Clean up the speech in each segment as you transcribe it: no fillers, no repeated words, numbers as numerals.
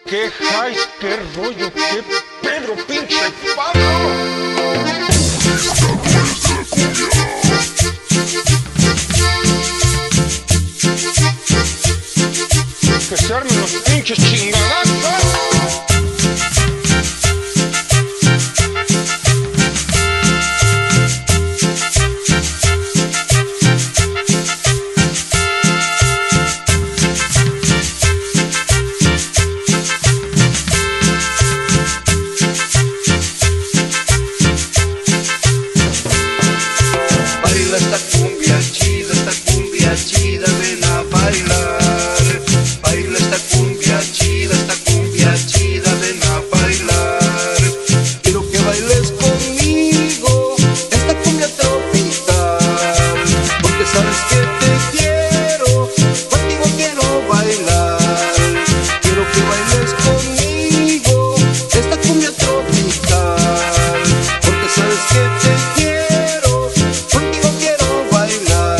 qué high, qué rollo, qué Pedro, pinche Pablo. Que se armen los pinches chingadazos. Chida, ven a bailar. Baila esta cumbia chida, ven a bailar. Quiero que bailes conmigo esta cumbia tropical, porque sabes que te quiero, contigo quiero bailar. Quiero que bailes conmigo esta cumbia tropical, porque sabes que te quiero, contigo quiero bailar.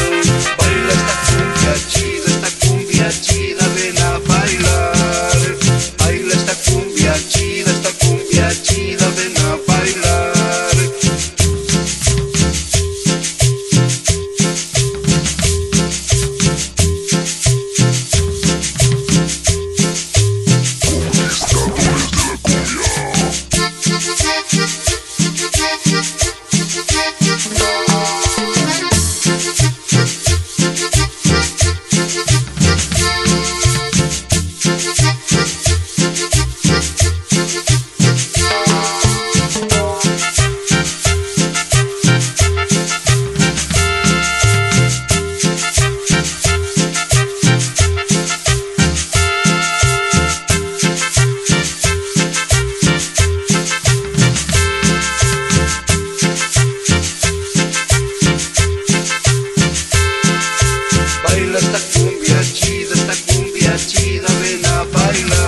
Chida, ven a bailar. Baila esta cumbia chida, ven a bailar. Baila esta cumbia chida, ven a bailar.